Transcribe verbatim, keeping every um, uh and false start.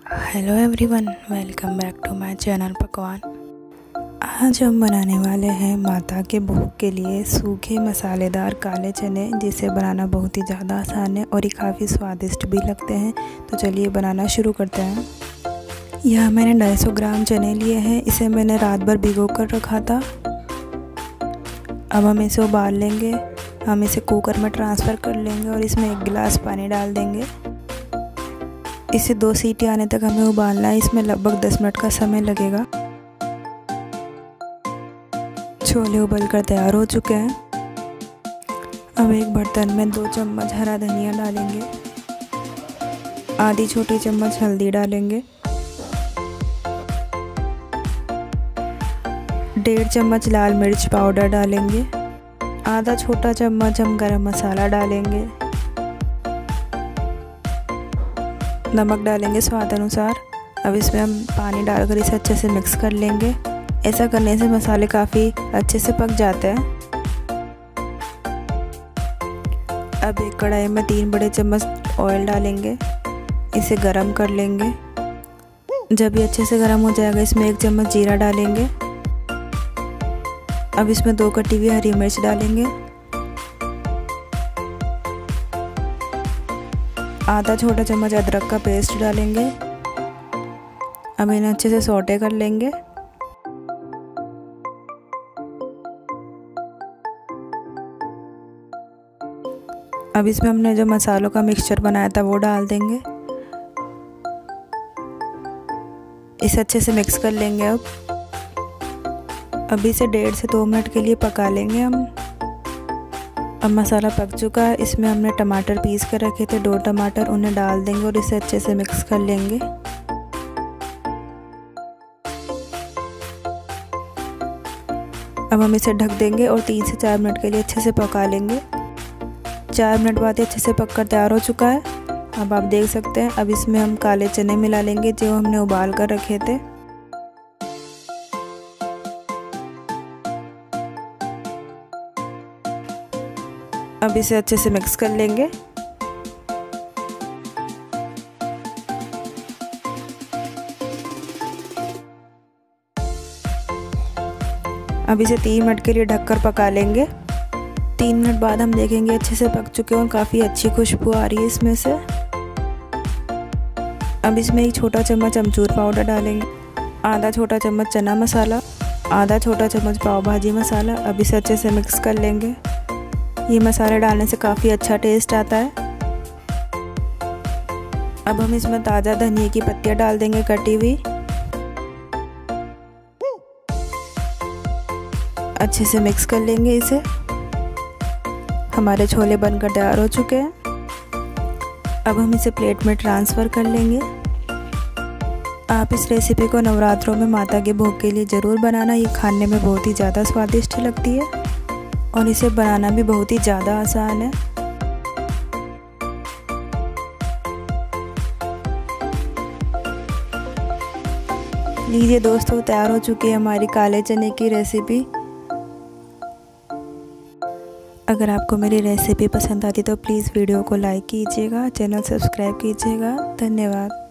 Hello everyone, welcome back to my channel Pakwan. आज हम बनाने वाले हैं माता के भोग के लिए सूखे मसालेदार काले चने, जिसे बनाना बहुत ही ज़्यादा आसान है और ये काफ़ी स्वादिष्ट भी लगते हैं। तो चलिए बनाना शुरू करते हैं। यह मैंने दो सौ ग्राम चने लिए हैं। इसे मैंने रात भर भिगो कर रखा था। अब हम इसे उबाल लेंगे। हम इसे कुकर में ट्रांसफ़र कर लेंगे और इसमें एक गिलास पानी डाल देंगे। इसे दो सीटी आने तक हमें उबालना है। इसमें लगभग दस मिनट का समय लगेगा। छोले उबल कर तैयार हो चुके हैं। अब एक बर्तन में दो चम्मच हरा धनिया डालेंगे, आधी छोटी चम्मच हल्दी डालेंगे, डेढ़ चम्मच लाल मिर्च पाउडर डालेंगे, आधा छोटा चम्मच हम गरम मसाला डालेंगे, नमक डालेंगे स्वाद अनुसार। अब इसमें हम पानी डालकर इसे अच्छे से मिक्स कर लेंगे। ऐसा करने से मसाले काफ़ी अच्छे से पक जाते हैं। अब एक कढ़ाई में तीन बड़े चम्मच ऑयल डालेंगे, इसे गरम कर लेंगे। जब ये अच्छे से गरम हो जाएगा, इसमें एक चम्मच जीरा डालेंगे। अब इसमें दो कटी हुई हरी मिर्च डालेंगे, आधा छोटा चम्मच अदरक का पेस्ट डालेंगे। अब इन्हें अच्छे से सौटे कर लेंगे। अब इसमें हमने जो मसालों का मिक्सचर बनाया था वो डाल देंगे। इसे अच्छे से मिक्स कर लेंगे। अब अभी इसे डेढ़ से दो मिनट के लिए पका लेंगे हम। अब मसाला पक चुका है। इसमें हमने टमाटर पीस कर रखे थे, दो टमाटर, उन्हें डाल देंगे और इसे अच्छे से मिक्स कर लेंगे। अब हम इसे ढक देंगे और तीन से चार मिनट के लिए अच्छे से पका लेंगे। चार मिनट बाद ये अच्छे से पक कर तैयार हो चुका है। अब आप देख सकते हैं। अब इसमें हम काले चने मिला लेंगे जो हमने उबाल कर रखे थे। अब इसे अच्छे से मिक्स कर लेंगे। अब इसे तीन मिनट के लिए ढककर पका लेंगे। तीन मिनट बाद हम देखेंगे अच्छे से पक चुके हैं और काफ़ी अच्छी खुशबू आ रही है इसमें से। अब इसमें एक छोटा चम्मच अमचूर पाउडर डालेंगे, आधा छोटा चम्मच चना मसाला, आधा छोटा चम्मच पाव भाजी मसाला। अब इसे अच्छे से मिक्स कर लेंगे। ये मसाले डालने से काफ़ी अच्छा टेस्ट आता है। अब हम इसमें ताज़ा धनिया की पत्तियां डाल देंगे कटी हुई। अच्छे से मिक्स कर लेंगे इसे। हमारे छोले बनकर तैयार हो चुके हैं। अब हम इसे प्लेट में ट्रांसफ़र कर लेंगे। आप इस रेसिपी को नवरात्रों में माता के भोग के लिए ज़रूर बनाना। ये खाने में बहुत ही ज़्यादा स्वादिष्ट लगती है और इसे बनाना भी बहुत ही ज़्यादा आसान है। लीजिए दोस्तों, तैयार हो चुकी है हमारी काले चने की रेसिपी। अगर आपको मेरी रेसिपी पसंद आती तो प्लीज़ वीडियो को लाइक कीजिएगा, चैनल सब्सक्राइब कीजिएगा। धन्यवाद।